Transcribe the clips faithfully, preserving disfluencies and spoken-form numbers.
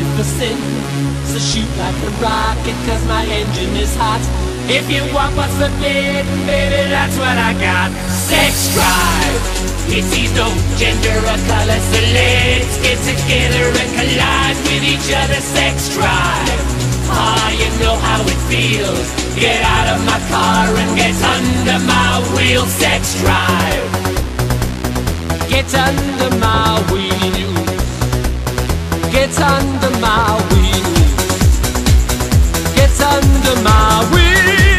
for sin. So shoot like a rocket, cause my engine is hot. If you want what's forbidden, baby, that's what I got. Sex drive, it sees no gender or color, so let's get together and collide with each other. Sex drive, ah, you know how it feels. Get out of my car and get under my wheel. Sex drive, get under my wheel. Get under my wheel. Get under my wheel.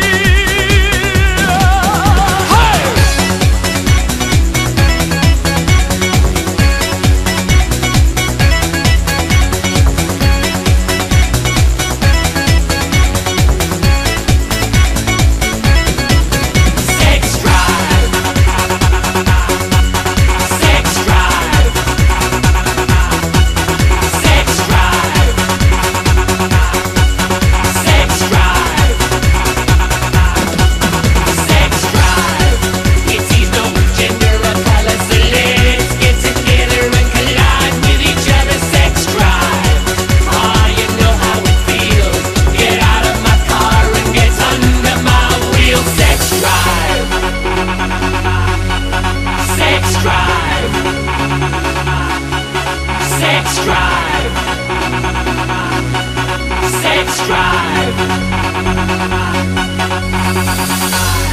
Sex drive, sex drive.